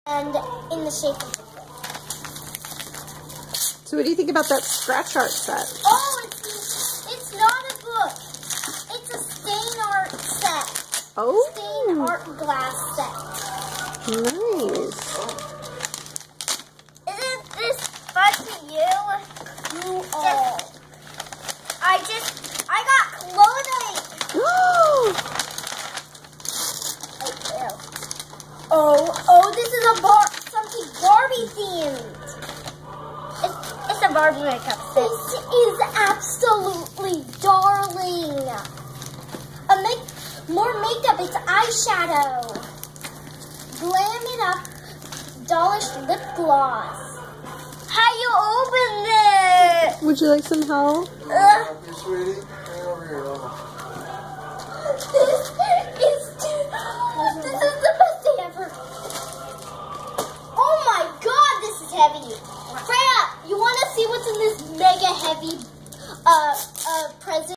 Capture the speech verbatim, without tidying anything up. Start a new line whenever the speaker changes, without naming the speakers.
and in the shape of a book.
So what do you think about that scratch art set?
Oh, it's, it's not a book. It's a stain art set.
Oh.
Stain art glass set.
Nice.
Isn't this fun to you? You are. I just, I got clothing. Oh, oh, this is a bar, something Barbie themed. It's, it's a Barbie makeup set. This is absolutely darling. A make, more makeup, it's eyeshadow. Glam it up, dollish lip gloss. How you open it?
Would you like some help?
Uh,
Hey, sweetie. Hey, over here, Lola.
This is too, this is the best day ever. Oh my god, this is heavy. Freya, you want to see what's in this mega heavy uh, uh, present?